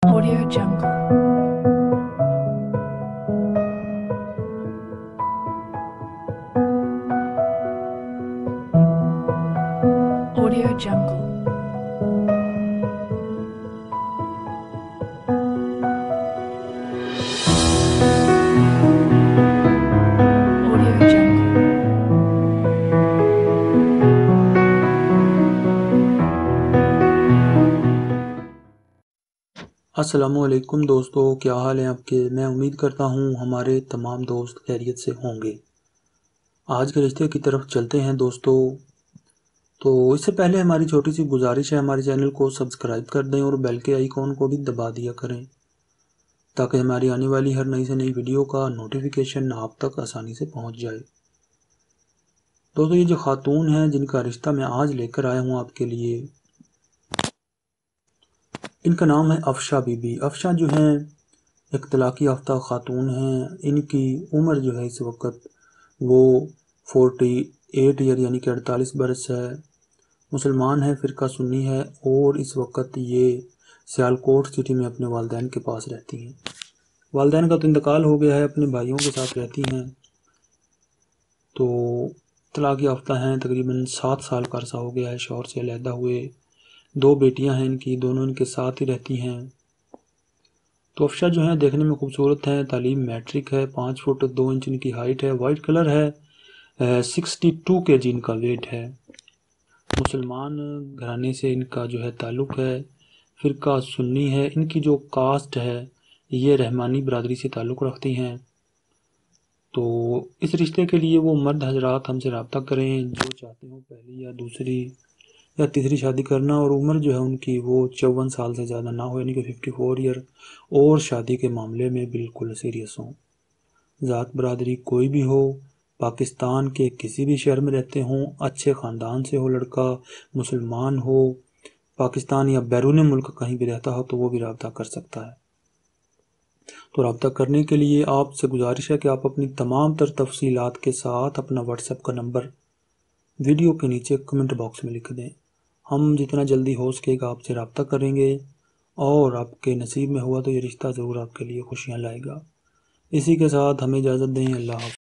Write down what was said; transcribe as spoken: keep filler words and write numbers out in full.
Audio Jungle. Audio Jungle. Audio Jungle. السلام علیکم دوستو، کیا حال ہیں آپ کے؟ میں امید کرتا ہوں ہمارے تمام دوست خیریت سے ہوں گے۔ آج کے رشتے کی طرف چلتے ہیں دوستو۔ تو اس سے پہلے ہماری چھوٹی سی گزارش ہے، ہمارے چینل کو سبسکرائب کر دیں اور بیل کے آئیکن کو بھی دبا دیا کریں تاکہ ہماری آنے والی ہر نئی سے نئی ویڈیو کا نوٹیفیکیشن آپ تک آسانی سے پہنچ جائے۔ دوستو، یہ جو خاتون ہیں جن کا رشتہ میں آج لے کر آیا ہوں آپ کے لیے، ان کا نام ہے افشا بی بی۔ افشا جو ہیں ایک طلاق یافتہ خاتون ہیں۔ ان کی عمر جو ہے اس وقت وہ فورٹی ایٹ ایئر یعنی کہ اڑتالیس برس ہے۔ مسلمان ہے، فرقہ سنی ہے، اور اس وقت یہ سیالکوٹ سٹی میں اپنے والدین کے پاس رہتی ہیں۔ والدین کا تو انتقال ہو گیا ہے، اپنے بھائیوں کے ساتھ رہتی ہیں۔ تو طلاق یافتہ ہیں، تقریباً سات سال کا عرصہ ہو گیا ہے شوہر سے علیحدہ ہوئے۔ دو بیٹیاں ہیں ان کی، دونوں ان کے ساتھ ہی رہتی ہیں۔ تو افشا جو ہیں دیکھنے میں خوبصورت ہیں، تعلیم میٹرک ہے، پانچ فٹ دو انچ ان کی ہائٹ ہے، وائٹ کلر ہے، سکسٹی ٹو کے جی ان کا ویٹ ہے۔ مسلمان گھرانے سے ان کا جو ہے تعلق ہے، فرقہ سنی ہے۔ ان کی جو کاسٹ ہے یہ رحمانی برادری سے تعلق رکھتی ہیں۔ تو اس رشتے کے لیے وہ مرد حضرات ہم سے رابطہ کریں جو چاہتے ہوں پہلی یا دوسری یا تیسری شادی کرنا، اور عمر جو ہے ان کی وہ چون سال سے زیادہ نہ ہو یعنی کہ ففٹی فور ایئر، اور شادی کے معاملے میں بالکل سیریس ہوں۔ ذات برادری کوئی بھی ہو، پاکستان کے کسی بھی شہر میں رہتے ہوں، اچھے خاندان سے ہو لڑکا، مسلمان ہو، پاکستان یا بیرون ملک کہیں بھی رہتا ہو تو وہ بھی رابطہ کر سکتا ہے۔ تو رابطہ کرنے کے لیے آپ سے گزارش ہے کہ آپ اپنی تمام تر تفصیلات کے ساتھ اپنا واٹس ایپ کا نمبر ویڈیو کے نیچے کمنٹ باکس میں لکھ دیں۔ ہم جتنا جلدی ہو سکے گا آپ سے رابطہ کریں گے، اور آپ کے نصیب میں ہوا تو یہ رشتہ ضرور آپ کے لیے خوشیاں لائے گا۔ اسی کے ساتھ ہمیں اجازت دیں۔ اللہ حافظ۔